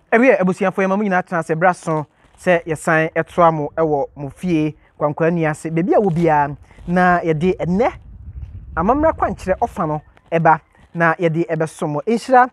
Ewe abusiafo yɛ mamu nyina tena se braso se yesan etoa mo ewo mo fie kwankwanni ase bebi a wo bia na ye de enne Amammere Akwankyere ofa no eba na ye de ebesomo Nhyira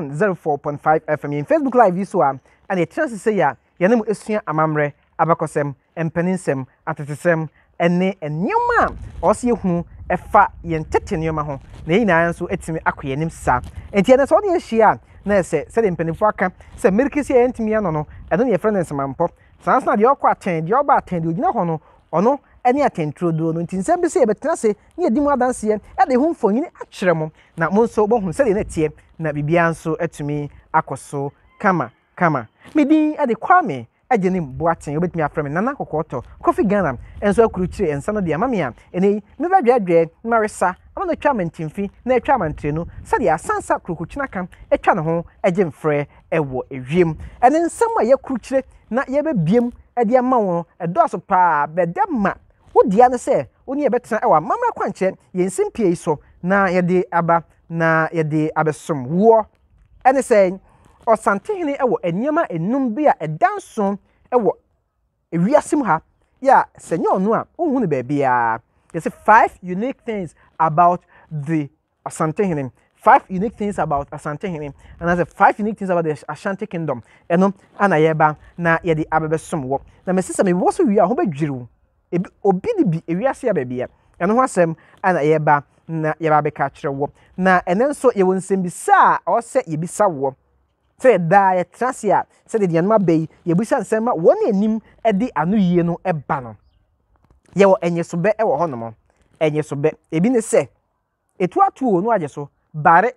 104.5 FM in Facebook live so a ana tena se ya ye nem esua amammere abakosem empaninsem atetesem enne enyoma ose ehunu efa ye ntete nyoma ho na yina nso etimi akoye nim sa enti ene so de ehia na se de mpanifo aka se merikisi ya ntimi ya no eno ne yefre ne nsemampɔ sansa de okɔ aten de oba aten de ogina ho no ono ene atentro do no ntinse bi se yebetena se ne yedimu adanse e de ho mfonyini akyerɛ mo na mo nso bohu se de na tie na bibia nso atumi akoso kama medin e de kwame ajenim boaten obetumi afrɛ me nana kokoto coffee Ghana enso akuru kyire ensa no de amame a ene me badwadwe na resa ama twa mantimfi na atwa mantrenu sade asansa krokokyina kan atwa ne ho agye mfrɛ ɛwɔ ewiem ene nsɛm a yakuru kyire na yebebiem ade ama wo ɛdɔso pa bedema wodia ne sɛ woni yebetena ɛwɔ Amammere Akwankyere yensim pie so na yede aba na yede abesom wo ene sɛ osantehene ɛwɔ enyema enum bi a ɛdanso ɛwɔ ewiasim ha ya sɛ nyɛ ɔno a ohunu ba bia you see 5 unique things about the Asantehene. 5 unique things about Asantehene. And as a 5 unique things about the Ashanti Kingdom. Eno ana yeba na yedi abebesom wo. Na me sisa me wo so wi a ho badwiru. Obi ni bi ewiase ya bebia. Eno ho asem ana yeba na yeba beka kyerɛ wo. Na ene nso ye wonsem bisa a ɔsɛ yebisa wo. Sɛ da ye trase a sɛ de deanma bɛyi yebisa nsɛm ma wɔn anim de anu yie no ɛba no. Ye wo enyesobe e wo honom enyesobe ebi ne se etu atuo no ajeso bare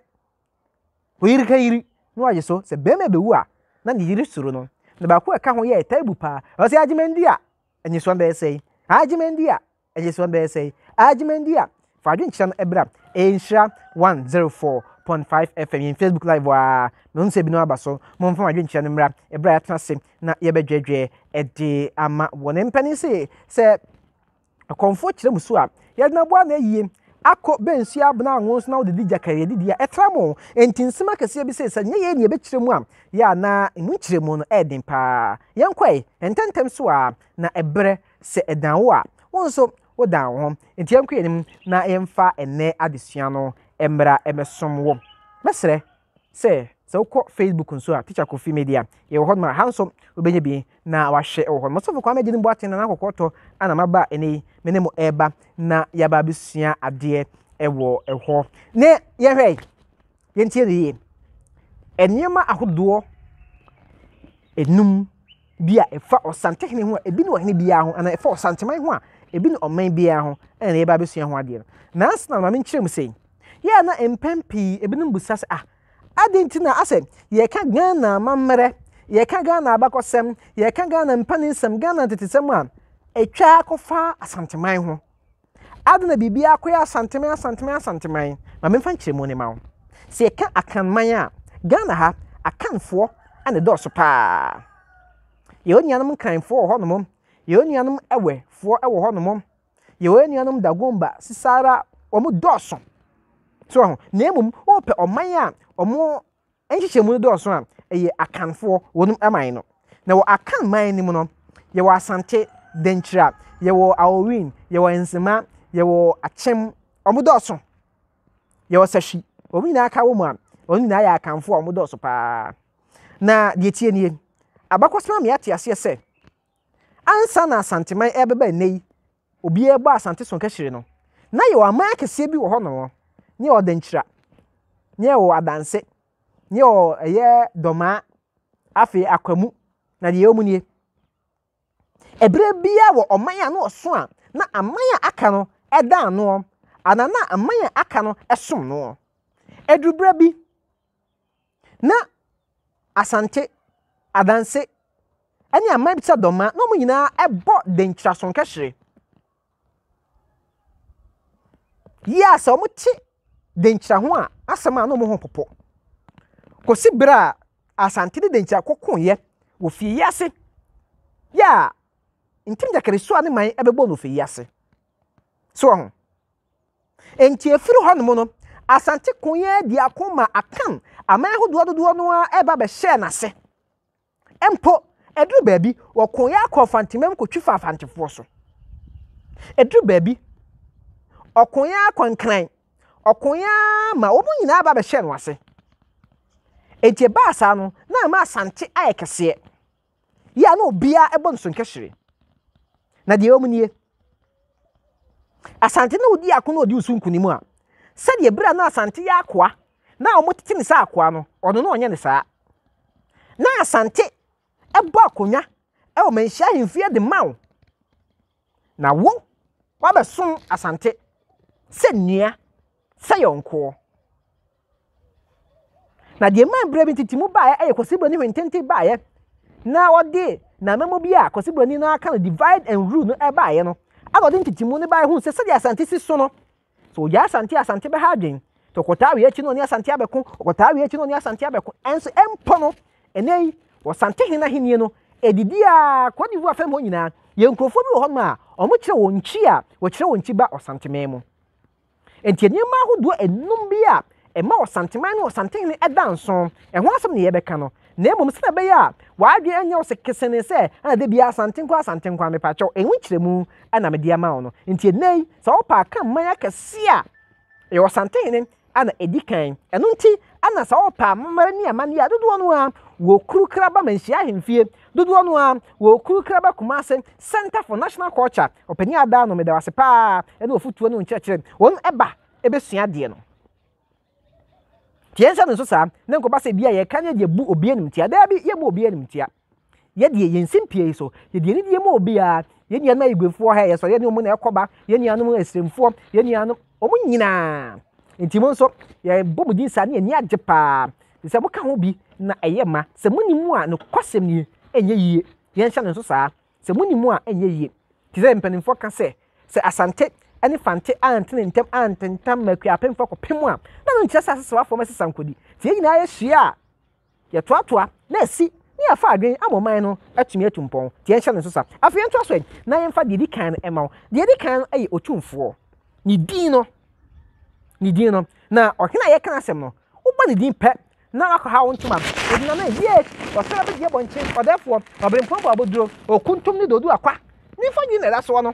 oyiri kayiri no ajeso se bema bewu a na ne yiri suru no na ba ko eka ho ye taibu pa o se agimendi a enyeso be sei agimendi a enyeso be sei agimendi a fa adwenkyia no ebra Nhyira 104.5 FM in Facebook live wa me nse bi no abaso mo mfa adwenkyia no mra ebra ya tase na ye bedwedwe e de ama woni mpani se akonfo kyerɛ muso a yɛdena boa na yie akɔ bensu abna anwo so na wo de jakare didi a etramo entinsima kase bi sɛ nye ye ne bekyerɛ mu a ya na mu kyerɛ mu no ɛden pa yɛnkɔe ententem so a na ebrɛ sɛ edan wo a wo nso wo dan ho enti yɛnkɔ yenim na yɛmfa ene adesua no embra emesom wo mesrɛ sɛ ukɔ Facebook nso a teacher Kofi Media ye wo hodma hanso obenye bi na wahwe wo hodma so kwa megye ni boaten na akokoto ana maba ene menemo eba na yaba besua ade ewo eho ne ye hwɛ yentie ne enyema ahodoɔ enum bi a efa Osantehene ho a ebi ne ohene bia ho ana efa Osanteman ho a ebi ne oman bia ho ene yaba besua ho ade na asna ma menkyerɛ mu sei ye na empempi ebi ne mbusa se adentina ase ye ka Ghana Amammere ye ka Ghana abakosem ye ka Ghana mpaninsem Ghana tetesem a etwa akofa Asanteman ho adena bibia akoya Asanteman ma memfa nkyerɛ mu ne ma wo se ye ka akanman a Ghana ha akanfo ane dɔso pa ye onuanom kranfo ho honom ye onuanom ewefo ewo honom ye onuanom dagomba sisara omu dɔso so na emum ope oman a omo enhyehyɛ mu dɔso a eye akanfo wonum aman no na wo akan man ni mu no ye wo Asante Denkyira ye wo Awowin ye wo Nsema ye wo Achem omo dɔso ye wo Sahwi omo nyina aka wo mu a omo nyina ya akanfo omo dɔso pa na de tie nie abakosema me ate ase sɛ ansa na Asanteman ebeba nei obi eba Asante so nka hyire no na ye wo aman akese bi wo hɔ no ni o Denkyira ni o adanse ni o eye doma afi akwamu na de yomu nie ebre bia wo oman ya no so a na aman ya aka no eda ano anana aman ya aka no esom no edubra bi na Asante adanse ani aman bi tsa doma no mu nyina ebo Denkyira so nka hyire ya so mu ti Denkyira ho a asema no mo ho popo kosi bra Asante de Denkyira kokonye wo fie yase ya ntim jakare so ane man ebebo no fie yase so ho enti efiri ho no mo no Asante konye di akoma akan aman ho dodo no a eba be share na se empo edru baabi wokon ya akọfantemem ko twifa afantefo so edru baabi okon ya akwankran okon ya ma omu nyina ba be hye no ase eje baasa no na ma asante ayekese ya na obia ebo nso nkehire na de omunie asante na odi akono odi usunkunimu a se de bra na asante ya akoa na omotiti ne sa akoa no ono na onye ne saa na asante ebo akonya e o menhia hemfie de mawo na wo wa besom asante se nua se yonko na de man bra bi titimu baaye ayekosibro ni hwentente baaye na odi na memo bi a kosibro ni na aka no divide and rule no e baaye no agodi titimu ni baaye hu se de asante si so no so ya asante be ha adwen to kotawe achi no ni asante abeko kotawe achi no ni asante abeko enso empo no enei wo sante hina henie no edidi a kodivu afem ho nyina ye nkrofo bi wo ho ma omo kire won chi a wo kire won chi ba osante memo enti enima ahodo enum bi a ema osanteman no osante ne edanso eho asem ne ye beka no na emom se na be ya wa adwe anya wo se kesene se ana de bia asante nkwa me pa cho enwu kiremu ana me dia ma wo no enti enei se wo pa aka man akese a ye osante ne ana edikan eno nti ana sa wo pa Amammere ni amane ya dodo no a wo kuru kraba manhia hemfie dodo no a wo kuru kraba Kumase Center for National Culture opani ada no me da wase pa ene ofutuo no nkyerɛkyerɛ won eba ebesua de no tiensa no so sa na nkoba se bia ye kan ye bu obi anim tia da bi ye bu obi anim tia ye de ye nsimpie so ye de ni de ma obi a ye nia na igwefo ha ye so ye ni omu na ekoba ye nia no esremfo ye nia no omu nyina ntimo nso ye bomudin sa ne ani agye pa se mo ka ho bi na eye ma se munimu a no kwasem ni enye yie ye nhyɛ no so sa se munimu a enye yie ti se mpanimfo ka se asante ani fante antene ntem antentam makua pemfo kopem a na no nkyerɛ sase wafo masesa nkodi ti ye nyina ye hia ye toatoa na asi ni afa adwen amoman no atumi atumpon ti ye nhyɛ no so sa afei nto aso na ye mfa de kan ema de kan no ayi otumfo ni din no na ohina ye kan asem no uba ni din pe na akha wo ntuma odina na ye wasara be die bonche odefo obrempon bo aboduro okuntum ni dodu akwa ni fanyi na da so no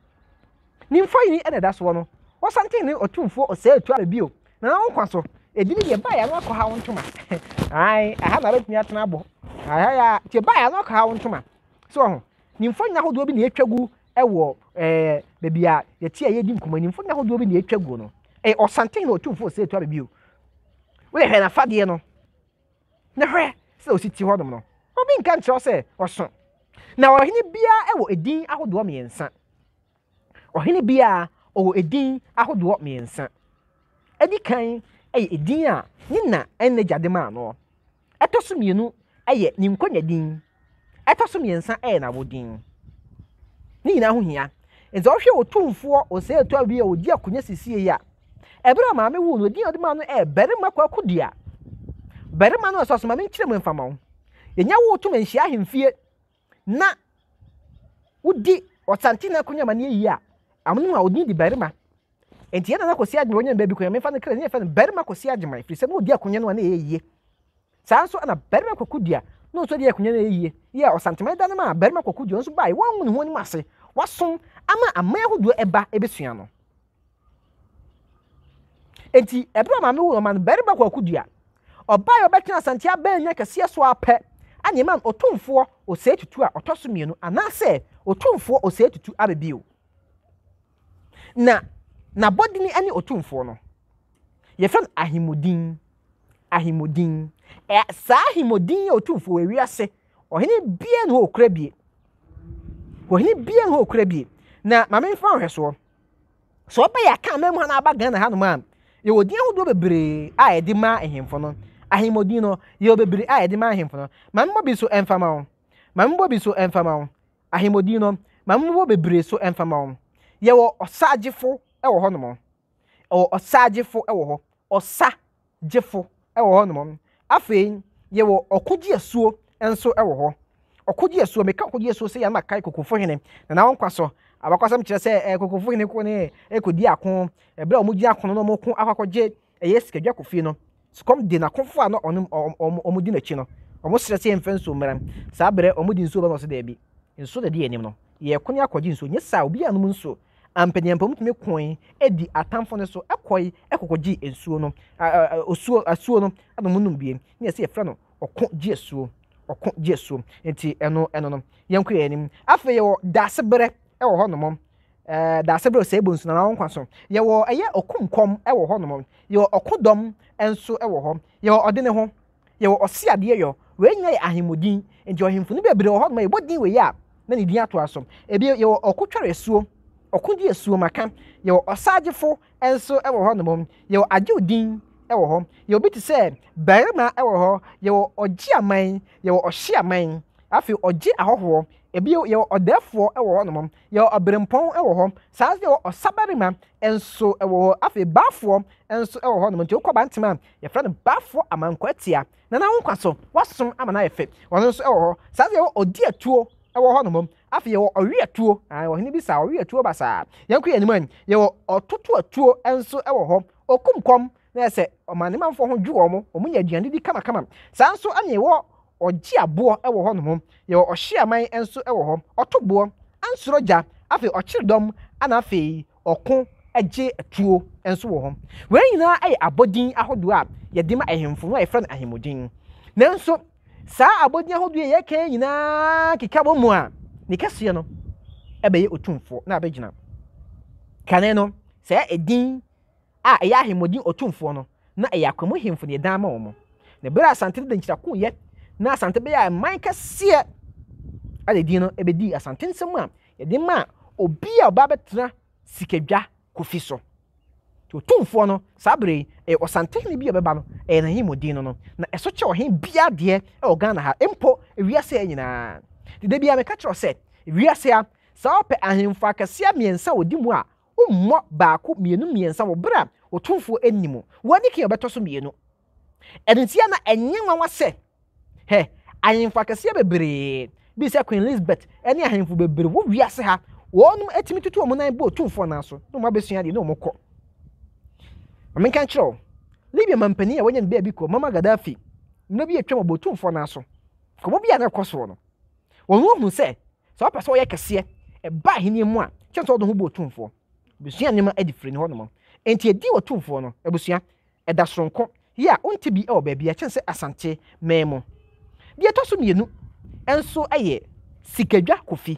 ni fanyi na da so no wasante ni otumfo ose etu abio na wo kwaso edini ye ba ya no akha wo ntuma ai aha na betumi atena abo aha ya tie ba ya no akha wo ntuma so ho ni fanyi na hodo bi na etwagu ewo bebi a ye tie ye di nkoma ni fanyi na hodo bi na etwagu no osante na otumfo ose etu abio we he na fade no na hwe se ositi hodom no obi nka nkyerɛ se oso na ohene bia ewo edin ahodo miensa ohene bia owo edin ahodo miensa edi kan edin a nyina enne gyadema no etoso mienu ni nkonya din etoso miensa na wodin ni nyina ho hia enze ohwe otumfo ose etu abia odi akonya sisie ya ebra maame wu no din odima no berima kwa kudua berima no so maame nkyerem mfama wo yenya wo to manhia hemfie na wudi osantina akonya mane yi a amno a odin di berima enti yana na kosi adwe wonya baby konya mefa no kra ne fa no berima kosi adwema ifri se no odi akonya no na eyie sanso ana berima kwa kudua no so di akonya na eyie ya osantima da na ma berima kwa kudua nso bai won hu ni mase wasom ama amayahodo eba ebesua no enti ebra maame wo man berima kwa kudua obai obetena asante abanya kase so apɛ anye man otumfo ose tutu a otoso mienu anase otumfo ose tutu abebio na bodini ani otumfo no ye fam ahimodin sa ahimodin otumfo we wiase ohene bie no okra bie na maame mfa hweso so oba ya ka mem ha na aba Ghana ha no man ye wodi ahodo bebre a edi ma ehemfo no ahimodin no ye bebre a edi ma ehemfo no mambo bi so enfama wo ahimodin no mambo bebre so enfama wo ye wo osagefo e wo hono mo osagefo e wo ho osagefo e wo hono mo afei ye wo okogie asuo enso e wo ho okogie asuo meka okogie asuo se ya ma kai kokofo hene na won kwaso abakwasam kire se kokofo hene ko ne ekodi akon ebra omugi akon no moko akwakoje eye sikadwa kofi no sukom de na konfo ano omudi na chi no omo stress ye mfa nsuo mram saa bere omo di nsuo ba no se da bi nsuo da di enim no ye kone akɔgye nsuo nye saa obi anum nsuo ampanyampa mutumi koin edi atamfo ne so ekɔyi ekɔgye nsuo no asuo no adom num biem ne ye se yefra no ɔkɔgye asuo enti eno no yenko ye anim afa ye wo dase bere ɛwɔ hɔ nomom dase bere se ebonsu na wɔn kwaso ye wo eye okumkom ɛwɔ hɔ nomom ye wo okodom enso ɛwɔ hɔ ye wo ɔde ne ho ye wo ɔse ade ye we nya ahemodin enti ɔhemfo ne bebre wɔ hɔ nomom ye bodin we ya na ne din ato asom ebi ye wo ɔkotware asuo ɔkodi asuo maka ye wo ɔsagefo enso ɛwɔ hɔ nomom ye wo agyodin ɛwɔ hɔ ye obi te sɛ barima ɛwɔ hɔ ye wo ɔgye aman ye wo ɔhye aman afi ɔgye ahɔhoɔ ebi ye wo ɔdɛfoɔ ɛwɔ hɔ nomom ye wo ɔbrempɔn ɛwɔ hɔ saa ye wo ɔsabarima enso ɛwɔ hɔ afi baafoɔ enso ɛwɔ hɔ nomom nti wokɔ bantema ye fra no baafoɔ amankwatia na na wo kwaso wasom ama na yɛfɛ wɔn nso ɛwɔ hɔ saa ye wo ɔdi atuo ɛwɔ hɔ nomom afi ye wo ɔwe atuo wɔ hene bi saa ɔwe atuo ba saa yanko yɛ anim ye wo ɔtoto atuo enso ɛwɔ hɔ okumkom na sɛ ɔmanemanfo ho dwu ɔmo nya aduane di kama saa nso ane wɔ ɔgye aboɔ ɛwɔ hɔ nomom ye wo ɔhye aman enso ɛwɔ hɔ ɔto boɔ ansoro gya afi ɔkyere dɔm ana afi ɔko agye atuo enso wɔ hɔ wɔn nyinaa ayɛ abɔdin ahodoɔ a yɛde ma ahemfo no a yɛfrɛ no ahemodin nanso saa abɔdin ahodoɔ yɛ kan nyinaa keka bɔ mu a ne kɛseɛ no ɛbɛyɛ otumfoɔ na abɛgyina kane no sɛ edin a ɛyɛ ahemodin otumfoɔ no na ɛyɛ akwamu hemfo ne dan ma wɔn na bere asante de nkyira ko yɛ na asante bɛyɛ man kɛseɛ ale din no ɛbɛdi asante nsɛm a yɛde ma obi a ɔba bɛtena sikadwa kofi so otumfoɔ no saa bere ɔsante ne bi a bɛba no ɛyɛ n'ahemodin no na ɛso kyɛ ɔhen bia deɛ ɛwɔ Ghana ha mpo ewiase nyinaa de bia meka kyerɛ sɛ ewiase a saa ɔpɛ ahemfo akɛseɛ mmiɛnsa wɔ di mu a ummɔ baako mmiɛnsa wɔ bere a otumfoɔ anim wɔne ke ɔbɛtɔ so mmienu ɛntia na ɛnyɛ nwanwa sɛ ahemfo akɛseɛ bebree bi sɛ Queen Elizabeth ɛne ahemfo bebree wɔ wiase ha wɔnom atimi tutu wɔn nan bɔ otumfoɔ nan so na wɔn abɛsua deɛ na wɔn kɔ ɔmenka kyerɛw Libya mampani a wɔnyɛ no baabi kɔ Mama Gaddafi na bi atwa mɔ otumfoɔ nan so kɔmɔ bi a na ɛkɔ so no wɔn hu sɛ sɛ ɔpɛ sɛ ɔyɛ kɛseɛ ɛba ahenia mu a kyɛn sɛ ɔde ho bɔ otumfoɔ busua nneɛma adi firi ne hɔ nom enti edi wɔ otumfoɔ no abusua ɛda soronko yɛ a ɔnte bi ɛwɔ baabi a kyɛn sɛ asante mɛɛmo deɛ ɛtɔ so mmienu ɛnso ɛyɛ sikadwa kofi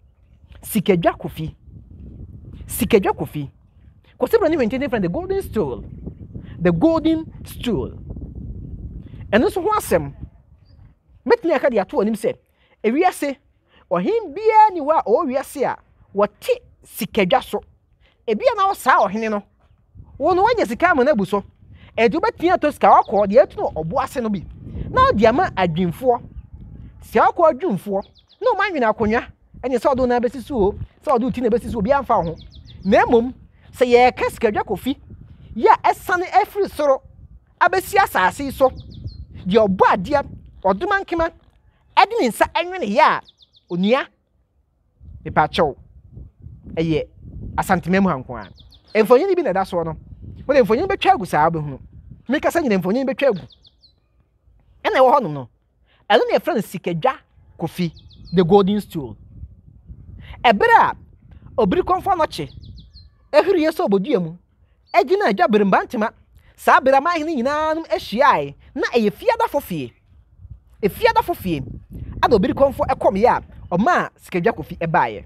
kɔsɛbra ne hwɛnkyɛn friend the golden stool ɛno nso ho asɛm mɛtumi aka de ato anim sɛ ewiase ɔhen biara ni hɔ a ɔwɔ wiase a wɔte sikadwa so ebia na ɔsaa ɔhene no wɔn wanya sika ama na abu so ɛde wobɛtumi atɔ sika wakɔ deɛ ɛto no ɔbo ase no bi na ɔde ama adwinfoɔ sika wakɔ adwinfoɔ na ɔma nwene akonnwa ɛne sɛ ɔdo na bɛsi so o sɛ ɔdo ti na bɛsi so obi amfa ho na mmom sɛ yɛka sikadwa kofi yɛ ɛsane afiri soro abɛsi asase so deɛ ɔbɔ adeɛ ɔdoma nkema ɛde ne nsa ɛnwene yɛ a onua mepakyɛw ɛyɛ asantema mu hanko a mfonyin bi na da so no wole mfonyin betwa agu saa bɛhunu meka sɛ nyina mfonyin betwa agu ɛna ɛwɔ hɔ no ɛno na yɛfrɛ no sikadwa kofi the golden stool ɛbere a obiri kɔmfɔ nɔkye ehiri yɛ sɛ obodua mu agyina adwa berembantema saa bere ma ahene nyinaa no ahyiae na ɛyɛ fiada fofie ada obiri kɔmfɔ ɛkɔm yɛ a ɔma sikadwa kofi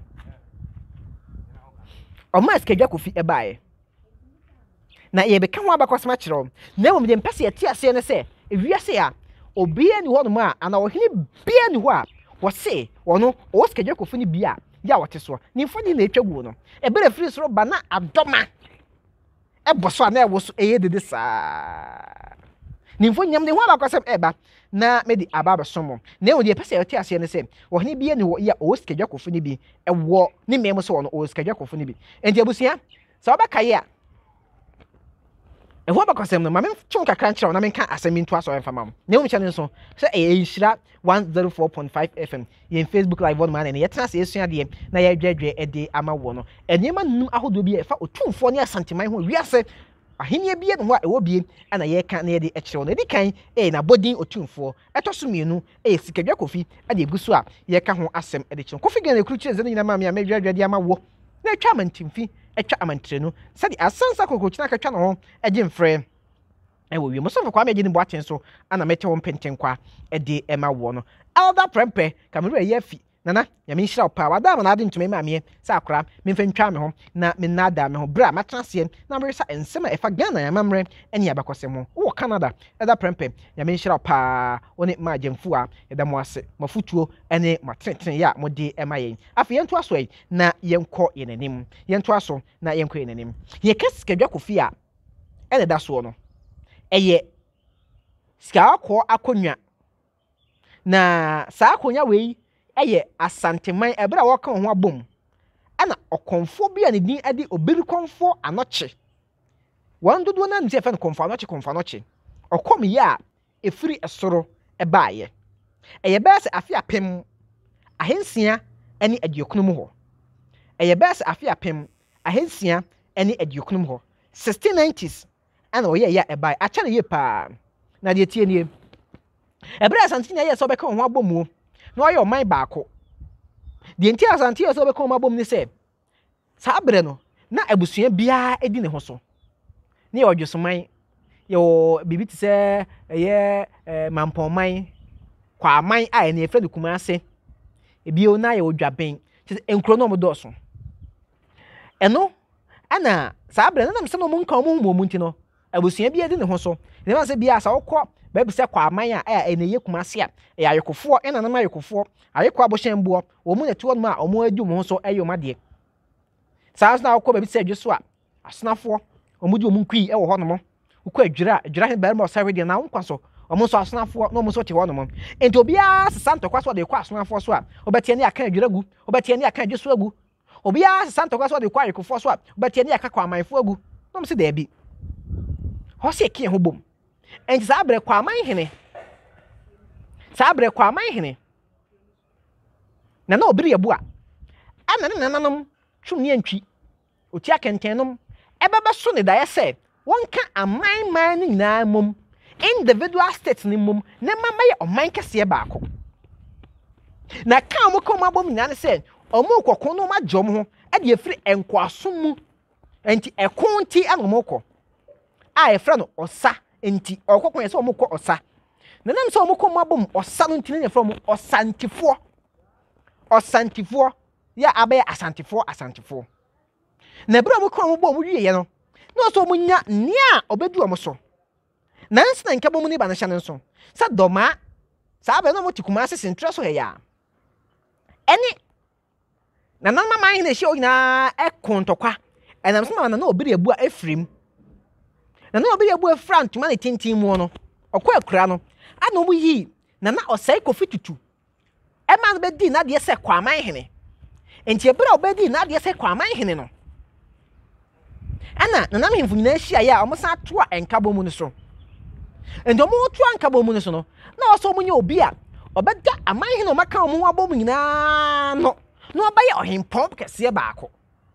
ɛbaeɛ na yɛbɛka ho abakɔsɛm akyerɛw na mmom deɛ mpɛ sɛ yɛte aseɛ ne sɛ ewiase a obiara ni hɔ nom a ana ɔhene biara ni hɔ a wɔse ɔno ɔwɔ sikadwa kofi no bi a yɛ a wɔte soɔ nimfo de na ɛtwa guo no ɛbɛrɛ firi soro ba na adɔma ɛbɔ so a na ɛwɔ so ɛyɛ dede saa nimfo nyam ne ho abakɔsɛm ɛba na mede aba abɛsom na mmom deɛ mpɛ sɛ yɛte aseɛ ne sɛ ɔhene biara ni hɔ yɛ ɔwɔ sikadwa kofi no bi ɛwɔ ne mmɛm sɛ ɔno ɔwɔ sikadwa kofi no bi enti abusua sɛ wɔbɛkaeɛ a ɛho abakɔsɛm no ma mentwew kakra nkyerɛw na menka asɛm nto asɔ ɛmfa ma mo na mmom kyɛ no nso sɛ ɛyɛ Nhyira 104.5 FM yɛn Facebook live wɔ no ma na yɛtena sɛ yɛsua deɛ na yɛdwɛdwɛ ɛde ama wɔ no nneɛma num ahodoɔ bi a ɛfa otumfoɔ ne asanteman ho wiase ahenia bie no ho a ewo bie ana ye ka na ye de ekyerew no di kan na bodin otumfo etoso mienu sikadwa kofi ade eguso a ye ka ho asem ede kyerew kofi gan ekuru kire ze nyina ma me a medwadwade ama wo na etwa amantimfi etwa amantre no sade asansa kokochina ka twa no ho eje mfre ewo wi mo so kwa me je ni bo aten so ana mete wo mpentenkwa ede ema wo no elder prempe kamuru ye afi nana ya me nhyira pa wada ma na ade ntumi ma me sa akora me mfa ntwa me ho na me nada me ho bra matrase na me resa ensema efa Ghana ya mamre eni abakosem ho wo Canada elder prempe ya me nhyira pa oni ma jemfu a eda mo ase mafutuo ene matenten ya mo de ema yen afi yentu aso yi na yenko yenanim yentu aso na yenko yenanim ye kesikadwa kofi a ene da so no eye ska akọ akonwa na saa akonya wei eye asanteman ebra wo kan ho abom ana okonfo bia ne din ade obiri konfo anoche wan dodo na nti efe konfo anoche okom ya efiri esoro ebaaye eye bese afi apem ahensia ene adiokunum ho eye bese afi apem ahensia ene adiokunum ho 1690s ana oye ya ebae acha na ye pa na de tie nie ebra asante na ye so be kan ho abomu na oye oman baako de nti asante ye so be kan ho abom ni se sa abre no na abusua bia edi ne ho so ne ye odwosoman yo bibi ti se ye mampoman kwa man a ne efre kuma ase ebio na ye odwaben enkro no mo doso eno ana sa abre na mse no mo nka mo mu nti no abusua bia edi ne ho so ne ma se bia sa okọ ba bi se kwa man a ene ye kuma ase a ya ayekofo ena na ayekofo ayekọ aboshenbuo wo mu ne to no ma omo adu mo so eyo made sa na okọ ba bi se adwo a asnafo omo di omo nkui e wo ho no mo ukọ adwira he ba ma osawe de na nkwa so omo so asnafo no omo so te ho no mo enti obia santo kwa so de kwa asnafo so a obetie ne aka adwira gu obetie ne aka adwo so agu obia santo kwa so de kwa ayekofo so a obetie ne aka kwa amanfo agu no mo se da bi ho se kie ho bom enti sa abre kwa aman hene na obiri ebu a ana ne nananom twum ne antwi oti akentenom ebeba so ne da ye se wonka aman ni nyina mom individual states ni mom ne mama ye oman kese baako na ka mo ko mabom nyina ne se omo kokon no majom ho e de efiri enkwasom mu enti ekonti anomoko a efra no osa enti okokon ye se omo ko osa na nam se omo ko mabom osa no ntine ne efra mo osantifo ya abe asantifo na bra mo ko mo bo mo wiye no no so mo nya nia obedu omo so na nsi na nkabo mo ni ba na hya nso sa doma sa abe no mo tikuma asese ntre so ya eni na nan mama hin na hye oyina ekontokwa enam so na obiri ebu a efrim na obiri ebu efra ntuma ne tintin mu no okwa akura no ana omu yi na osai kofi tutu e man be di na de se kwaman hene enti ebra obedi na de se kwaman hene no ana nam himfu nyina hia ya omosa to a enkabo mu no so enti omo to ankabo mu no so no na oso omunye obi a obeda aman hene o maka omo abom nyina no no obaye ohimpom kese baako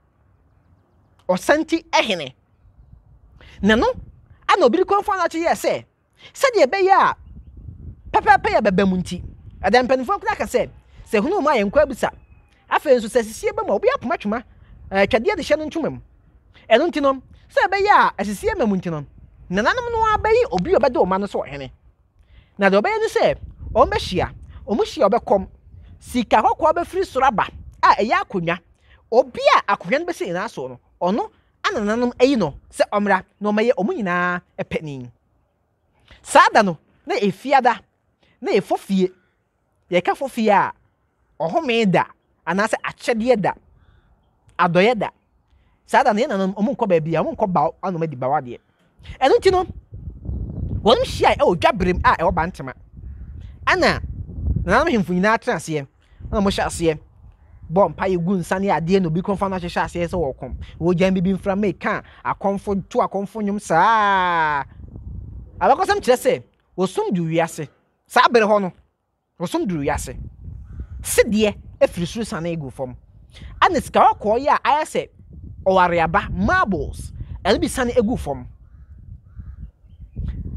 osanti ehene na no ana obiri konfo na che ye se de be ya papa ya baba munti adam penfo kra ka se hunu ma yenkwa bisa afa enso sasisie ba ma obi apoma twuma twade de hye no ntwumam eno ntinom se be ya asisie ma munti no nananom no abayi obi obede o ma no so hene na de obaye ni se o mbehia o muhia obekom sika kokko obefiri soraba a eya akonwa obi a akonwa no be se ina so no ono anananom ayi no se omra no maye omunyina epani sada no na efiada na efofie ye ka fofie a ohome da anase akyede da adoye da sada na nanom omunko ba bia omunko ba anoma di bawade eno nti no won hia e odwabrem a e oba ntema ana nanom himfu nyina atrase na mo hyase bom pa ye gun sane ade no bi konfa na hyase se wokom wo jan bibi mfra me ka akonfo to akonfo nyum saa abakosam kire se wosum du wiase saa bere ho no wosum du wiase sidie efiri suru sane egu fom ana sika ko ya ayase oware aba marbles elbi sane egu fom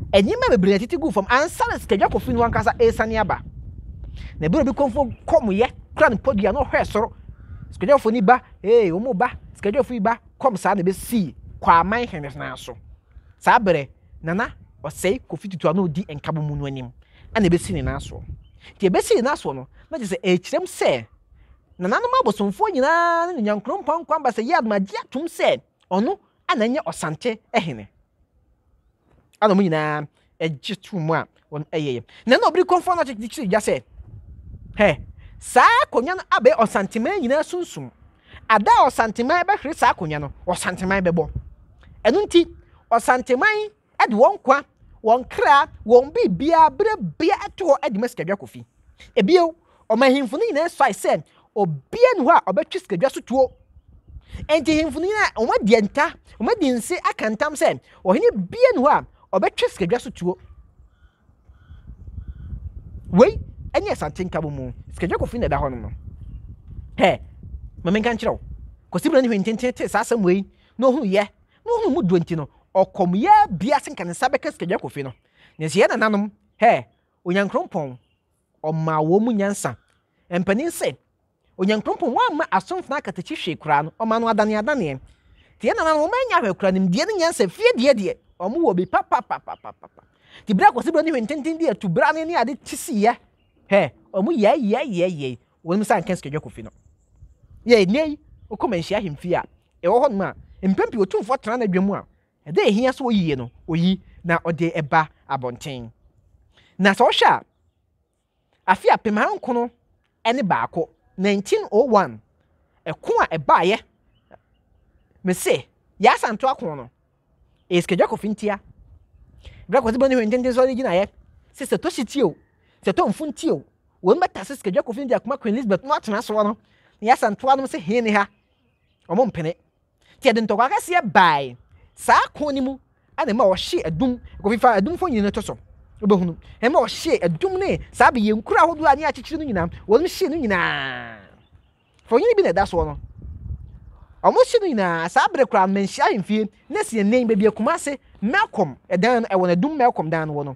enyima bebre titi gu fam ansa na sikadwa kofi no ankasa esane aba na ebro bi konfo komoye kra ne podua no hwe soro sikadwa fo ni ba omo ba sikadwa fo ba kom sa na be si kwa aman hene na so sa bere nana osei kofi tutu na odi enkabo mu no anim ana be si ne na so ti be si ne na so no na je se ekirem se nana no mabosomfo nyina ne nyankrompon kwamba se yad magia tum se ono ananye osante ehene ana mu nyina egitu a won eyeye na na obri konfo na chikiri ja se sa konya no abe osantema nyina sunsum ada osantema be hwe sa konya no osantema be bo enu nti osantema ade won kwa won kra won bibia bre bia to ade maskadwa kofi ebio omahimfo ni nyina so I said obia nu a obetwi skadwa so tuo enti himfo ni na omadi enta omadi nse akantam se ohene bia nu a obetwi skadwa so tuo wei anya santenka bomu skadwa kofi na da hono no mamenka nkyerɛw kosibra ni hwentente sa asam wei no hu ye no hu mu duanti no okom ya bia senka ne sabeka skadwa kofi no ne se na nanom onyankrompon oma wo mu nyansa empanin se onyankrompon wa ma asomfo na akatachi hwe kura no oma no adane tie na nanom manya hwe kura nim die ne nyansa fie die omo wo bi papa ti bra kosibra ni hwentente die tu bra ne ade tisi ya omo ye wonu san kan skadwa kofi no ye nei okomanhia hemfi a ewo hɔ no a mpempi otumfo tena na dwam a ɛde ehia so oyiye no oyi na ɔde ɛba abɔnten na so hwa afi apemhanko no ɛne baako 1901 ɛko a ɛbaaye me se ya santo akon no eskadwa kofi ntia bra kwati bani hwententen so gina ye se to shitio se to mfuntio won meta se skadwa kofi ndia kuma Queen Elizabeth no atena so no ya santo anum se he ne ha omo mpene ti de ntokwa kase ye bai sa akon ni mu ana ma wo hye adum kofi fa adum fo nyina to so obehunu e ma wo hye adum ne sa be ye nkura hodo ani akyekire no nyina won hye no nyina fo nyini bi na da so no omo hye no nyina sa bre kura menhia hemfie na se nen be bia kuma se melkom edan e won adum melkom dan no no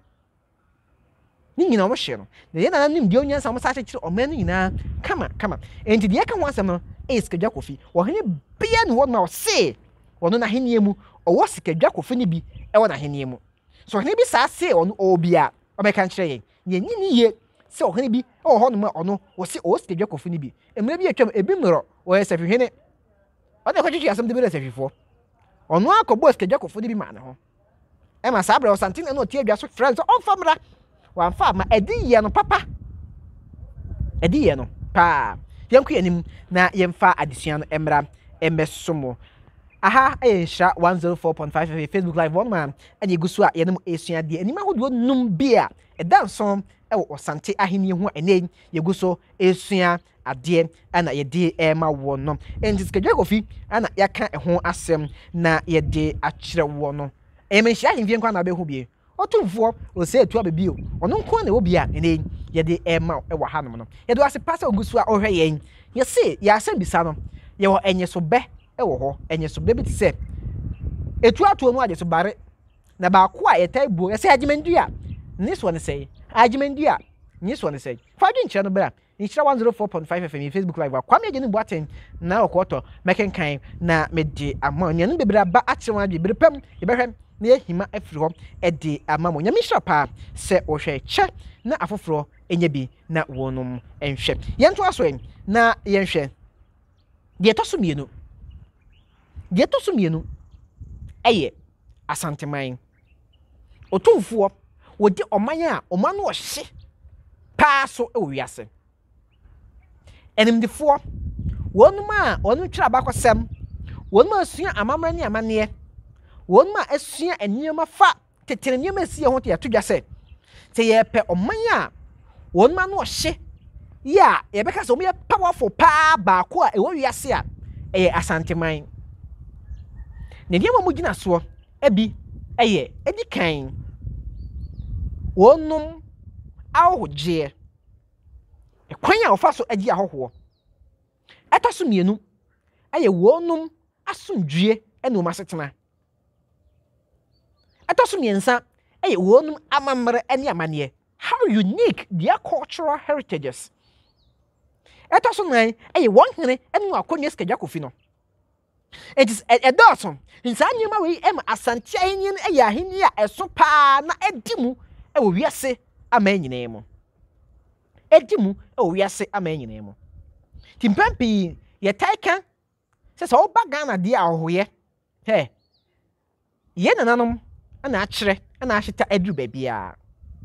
ni nyina omo hye no na ye na nim de onyansa omo sa akyekire oman no nyina kama enti de ka ho asem no skadwa kofi wo hene bia no won ma wo se wono na henie mu owo skadwa kofi ni bi e wo na henie mu so hene bi sa se ono obia obeka nkyere ye nyini ye se ohene bi o ho no ma ono wo se o skadwa kofi ni bi emre bi atwam ebi mro wo ye safi hene ono ko twitwi asem de bi safifo ono akobo skadwa kofi ni bi ma ne ho e ma sa bra o santine no tie adwa so friends on famra wan fa ma edi ye no papa edi ye no pa yanku yanim na yemfa adesua no emra emesomo aha Nhyira 104.5 Facebook live one man anye gusu a yenem esua de anima hodo num bia edanso ewo osante aheni ho ene yeguso esua ade ana yede ema wono entiskadwa kofi ana yaka eho asem na yede akyere wono emenhia hemfie nkwa na be ho bie otumfo ose etu abebio ono nko na obi a ene yede ema ewa hanom no yede wase pasa ogusu a ohwe yen yese ya asem bisa no ye wo enye so be ewo ho enye so be bi se etu atu onu ade so bare na ba ko a yetai bu yese agimendua ni so ne sei agimendua ni so ne sei fadwe nkyere no bra Nhyira 104.5 FM Facebook live kwame agene boaten na okoto mekenkan na mede amane no bebra ba akyerwa ade berepam ye behwem na yehima afiri ho ede amamo nyame hyira pa se ohwe che na afoforo enya bi na wonum enhwe yento aso na yenhwe de to sumienu eye asanteman otumfuo wodi omanya omano ohye pa so ewiase enimdefo wonuma onu twira bakosem wonuma asua amamra ne amane wonuma asua eniema fa tetene niema asie ho te yatodwa se yepe omanya wonuma no ohye ya yebeka se omo ye powerful pa ba ko a ewo wiase a eye asanteman ne niema mu gina so ebi eye edi kan wonum ahoje ekwanya ofa so agi ahoho etaso mienu aye wonum asundwie ene o masetena etaso miensa eye wonum Amammere ene amane. How unique their cultural heritages. Eto so nan eye won hene ene akonye skadwa kofi no. It is a dawson. Nsa nyema we em asante ahenyen eye ahenni a eso pa na edimu e wo wiase amanyine mu. Edimu e wo wiase amanyine mu. Timpampi ye taika se oba Ghana dia ahoye. He. Ye nananom ana akire ana ahita aduru babia.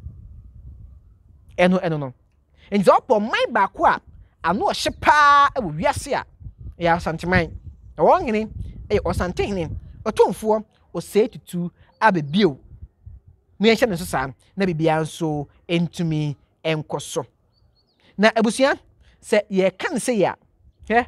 Eno no. Nti opo man ba ko a ano ohye pa e wo wiase a ya asanteman. E won hene e osantehene otomfo osetutu abebio. Mu ye hye ne so sa na bibia nso entumi enkoso. Na abusia se ye kan se ya he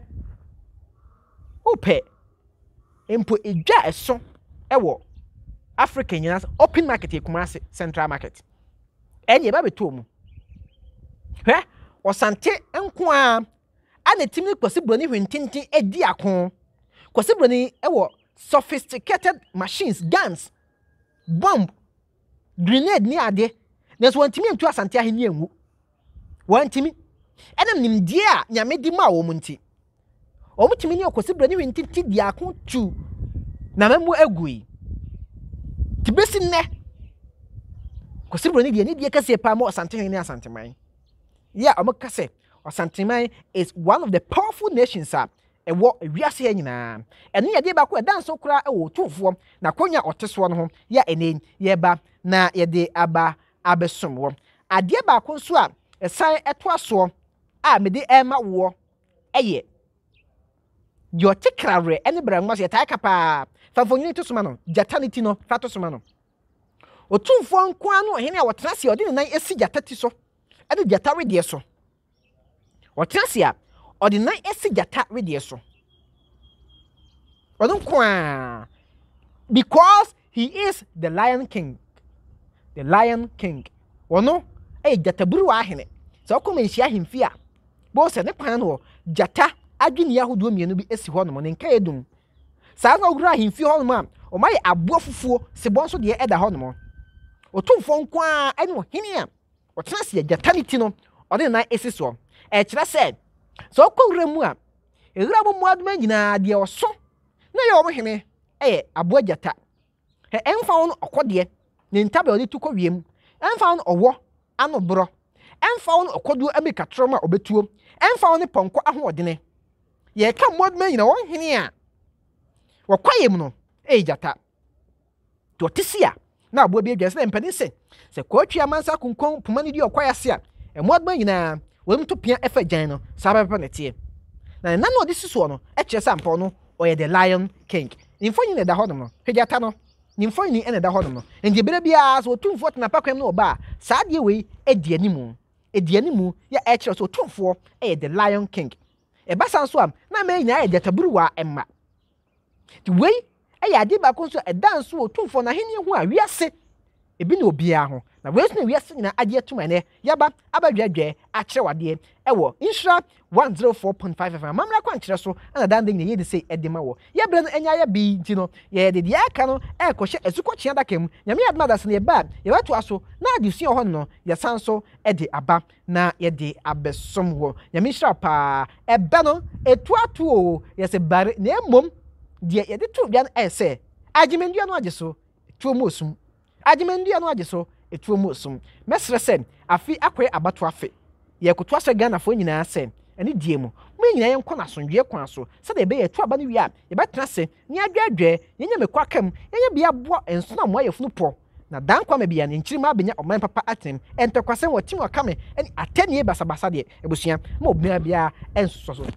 ope empo edwa eso ewo African nyina open market ekumase central market enye ba beto mu he osante enko a anetimi kwasi broni hwentintin edi akon kwasi broni ewo sophisticated machines guns bomb grenade ni ade neso wantimi entu asante aheni enwu wantimi enam nimdie a nyame di ma wo munti omutimi ni okwasi broni hwentintin di akon tu na mamu agui tibesi ne kwasi broni die ni die kase pa ma osante ni asanteman yeah omukase osanteman is one of the powerful nations ewo wiase ya nyina eno ye de ba ko danso kura ewo tumfo na konya oteso no ho ya enen ye ba na ye de aba abesomwo ade ba ko nso a esan eto aso a mede ema wo eye yo tikrare ene branwa se taika pa fafonyini to soma no jataniti no fato soma no otumfo nko anu hene a wotrase ode ne nan esi jatati so ade jatare de so wotrase a ode nan esi jatare de so odun kwa because he is the lion king wono jataburu wa hene so okoma nhia hemfi a bo se ne pan no jata adwini yahodo mienu bi esi ho no ne nka edum saa na ogura hemfi ho no a o mai abo fufuo se bonso de eda ho no otumfo nko a ene hene a otrase jataniti no ode na esi so e kira se so okowura mu a ewura bo mu aduma nyina de oso na ye o hene abo jata he emfa won okode ne ntabe ode tukọ wiem emfa won owo ano bro emfa won okodu amekatroma obetuo emfa won ponko ahoodene ye ka modma nyina won hene a wakwayem no jata to tisia na abo bi adwase mpani se kwatwa mansa kunkon pumani di okwayase a modma nyina won to pia efa gyan no sababe na tie na na no disiso no kire sampo no oye the lion king info nyina da hodom no hwejata no nimfo ni ene da hodom no nje bere bia so tumfo tena pakwem no ba saa de we edianimu ya kire so tumfo the lion king basa nso am na me nyina jataburu wa emma the way ade ba ko nso dance wo tumfo na heni ho a wiase ebi na obia ho na wesu na wiase nyina ade atuma ne yaba abadwadwe akire wade ewo Nhyira 104.5 FM Amammere Akwankyere so ana dande nyina yedi sei edema wo ya bre no enya ya bi ntino ye de dia aka no kohye esukochia dakam nyame adma das ne ba ye watu aso na adusua ho no ye sanso de aba na ye de abesom wo nyame Nhyira pa ebe no etuatu o ye se bare na emom de ye de tu bia no se agimendua no ageso tuomo osum agimendua no ageso etuomo osum mesre sen afi akwe abato afi ye koto ase Ghana fo nyina sen ene die mu nyina ye nkɔ na sondwe kwan so se de be ye tu aba no wi a ye betena se ni adwadwe ye nya mekwa kam ye nya bia bo enso na mo ayefunu po na dan kwa mabia ne nkyiri ma benya oman papa atem entokwase woti mo kame ene atanie basabasa de ebusua ma obia bia enso so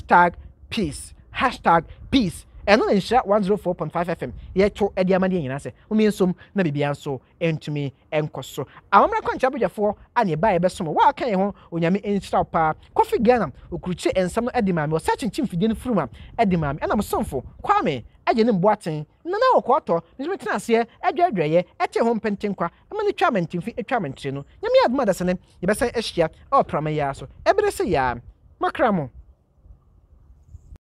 #peace eno Nhyira 104.5 FM ye to edi amade nyina se umi nsom na bibia nso entumi enkoso Amammere Akwankyere abujafo ane ba ye besom wa kan ye ho onyame Nhyira pa Kofi Ghana okuruchi ensam no edi maame o search fidie no furuma edi maame ana msomfo kwame aje ne mboaten nana okoto nisme tenase adwadwaye ete ho mpentenkwa amane twa mentimfi etwa mentre no nyame aduma da sene ye besan ehia o prama ya so ebere se ya makramo